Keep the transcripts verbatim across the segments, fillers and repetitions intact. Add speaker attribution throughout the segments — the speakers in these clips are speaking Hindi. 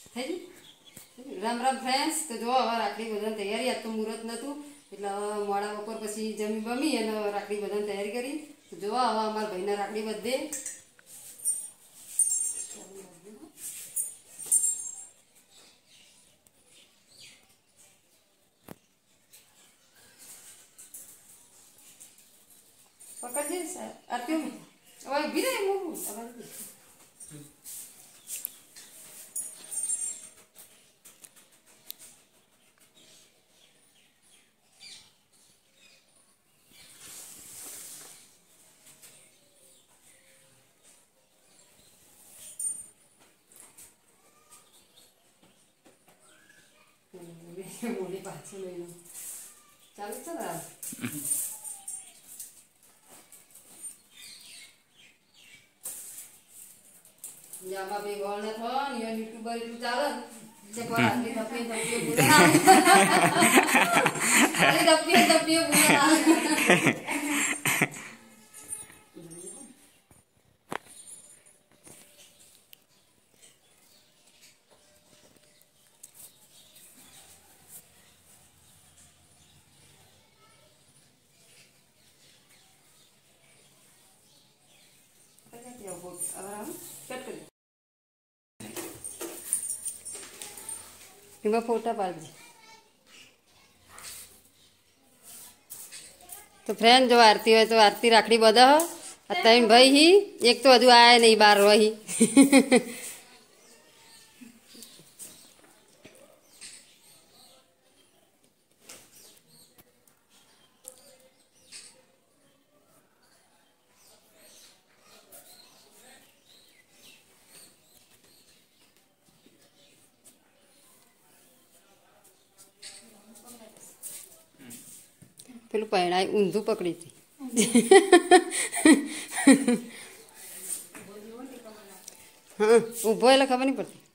Speaker 1: राम राम फ्रेंड्स। तो जो हवा राखड़ी बधाने तैयारी, आज तो मुहूर्त नतुं એટલે મોડા બપોર પછી જમી બમી અને રાખડી બધાને તૈયારી કરી। તો જો હવા અમારા ભાઈના રાખડી બધે પકડજે આરતીઓ હવે ઊભી રહે મોકું અવાજ મોડી પાછું લઈને ચાલુ છે ને જામા બે ગોળને થો ને યુટ્યુબર એટલું ચાલે છે પર આટલી ધપી ધપી બોલા આટલી ધપી ધપી બોલા फोटा पाड़ दी। तो फ्रेंड जो आरती हो तो आरती राखड़ी बधा हो तीन भाई ही एक तो हजू आया नहीं बार रही पेलू पहना ऊंधू पकड़ी थी हाँ उभो एला खबर नहीं पड़ती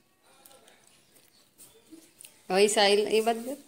Speaker 1: वही साइल ये बात दे।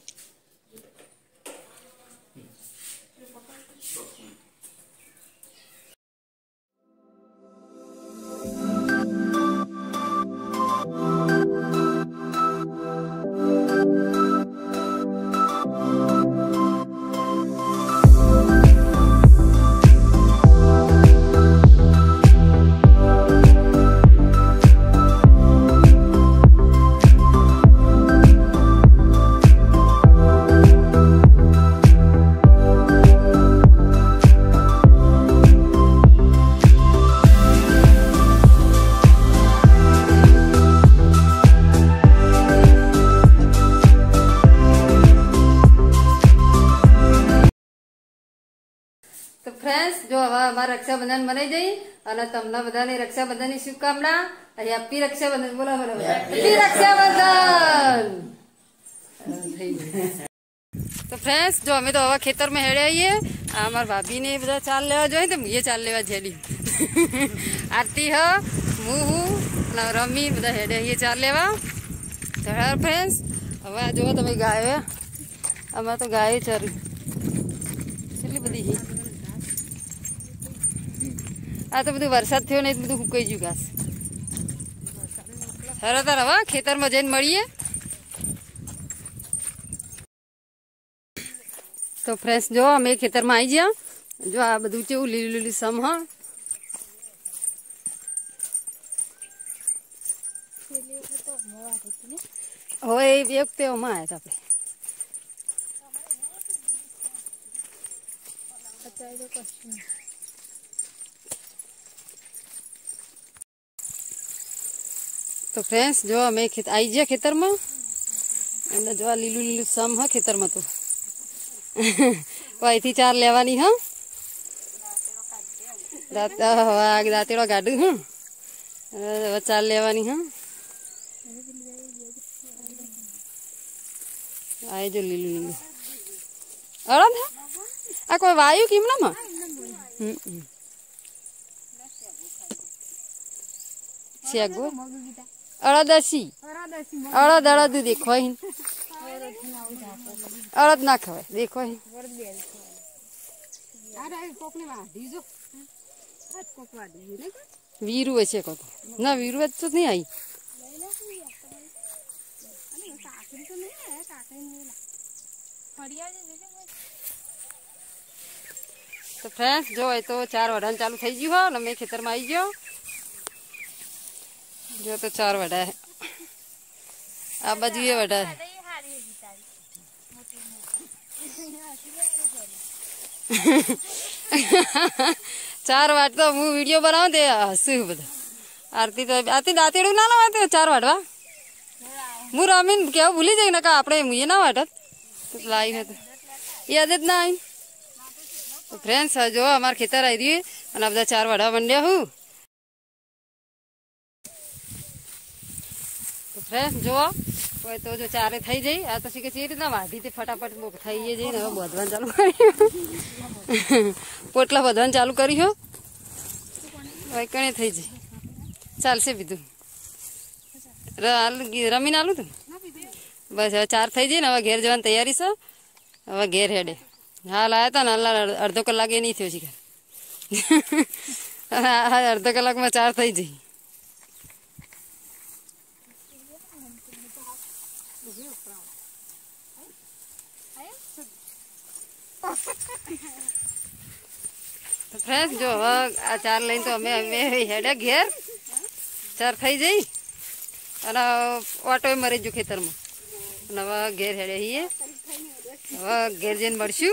Speaker 1: तो फ्रेंड्स जो हवा हमारा रक्षाबंधन बनाई जाई और तमना बधाने रक्षाबंधन की शुभकामना। हैप्पी रक्षाबंधन बोला बोला हैप्पी रक्षाबंधन। तो फ्रेंड्स जो हमें तो हवा खेतर में हेड़े आई है हमार भाभी ने बधा चाल लेवा जो है तो ये चाल लेवा झेली आरती हो मुँह रमी बधा हेड़े ये चाल लेवा। तो फ्रेंड्स हवा जो तमे गाय अमार तो गाय चरी चली बधी ही आ तो बधु वरसाद थयो नहीं बधु हुकाई गयुं घास हरा तार हवा खेतर में जईने मळीए। तो फ्रेंड्स जो अमे खेतर में आई गया जो आ बधु केवुं लीलू लीलू सम ह होय एक ते ओमा आया था आपणे तो फ्रेंड्स जो हमें खेत आई गया खेतर में जो आ लीलू लीलू सम है खेतर में तो वही थी चार लेवानी हाँ दातेड़ो गाडू हाँ चार लेवानी हाँ आए जो लीलू लीलू अड़द है आ कोई वायु कीमना में सियागो अड़दसी अड़द अड़द देखो ही अड़द ना खवाय देखो ही वीरू ऐसे को तो ना वीरू तो नहीं आई तो फ्रेंड्स जो है तो चार वढ़ान चालू थी गयु हो मैं खेतर में आई गयो जो तो चार वढ़ा है आ बाजू ये वढ़ा है। चार वाट तो हूँ वीडियो बनाऊ दे हसू बधा आरती तो आरती दातेड़ू ना ना चार वाटवा मु रमीन क्या भूली जाए ना का आपड़े मुझे ना वाटत तो लाई है तो याद ना आई। तो फ्रेंड्स जो हमारे खेतर आई रही और अब चार वाड़ा मंडिया हूँ। तो फ्रेंड्स जो कोई तो जो चारे थी जाई आ तो सीखे सी रीतना वाढ़ी थी फटाफट वो थी जाए ने बधवान चालू कर पोटला बधवान चालू करी हो वही कणे थी जाए चालसे बीधु रमीन आलू तू बस હવે ચાર થઈ જાય ને હવે ઘેર જવાની તૈયારી છે હવે ઘેર હેડે હાલ આવ્યા હતા ને હાલ અડધો કલાક એ નહીં થયો છે અડધો કલાકમાં ચાર થઈ જાય। तो फ्रेंड्स जो હવે આ ચાર લઈને તો અમે અમે હેડ્યા ઘેર ચાર થઈ જઈ અને ઓટો મરી ગયો ખેતરમાં नवा घेर हेड़े ही है वा घेर जेन मरशु।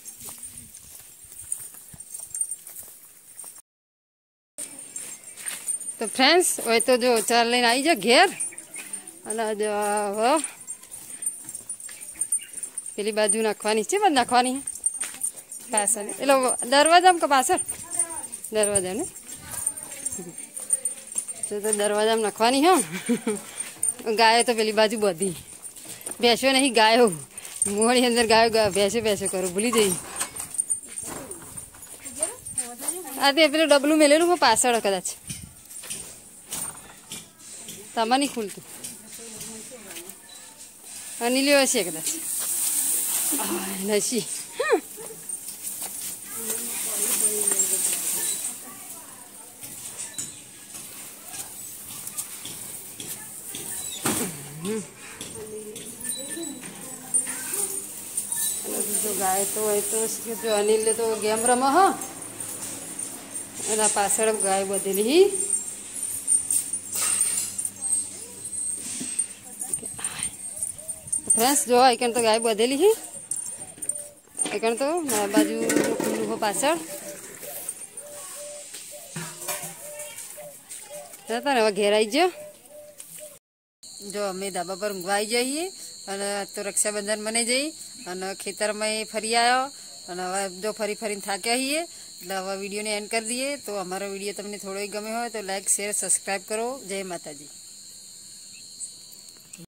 Speaker 1: तो फ्रेंड्स वो तो जो चार लाइन आई जा घेर अने जो वो पेली बाजू नाखवानी छे बद नाखवानी पासल एलो दरवाजा में पासल दरवाजा ने तो तो दरवाजा में नाखवानी हो गाय तो पेली बाजू बधी भैंसो नहीं गाय हो मोहनी अंदर गाय भैंसे भैंसे करो भूली जाइए आते पे डबलू मेलेलू वो पासड़ कदाच तमा नहीं खुलतु अनिल हसे कदाच नसी जो गाय तो है तो जो अनिल तो गेम रमा हो एना पाछळ गाय बधेली ही फ्रेंड्स जो एकन तो गाय बधेली ही एकन तो बाजू खुल्लू हो पाछळ रहता ने घेर आई जो जो अमे धाबा पर आई जाइए तो रक्षाबंधन मनाई जाई और खेतर में फरी आयो और जो फरी फरी थाक्या ही है એટલે હવે વિડીયોને એન્ડ કરી દઈએ। તો અમારો વિડીયો તમને થોડો ગમે હોય તો લાઈક શેર સબસ્ક્રાઈબ કરો। જય માતાજી।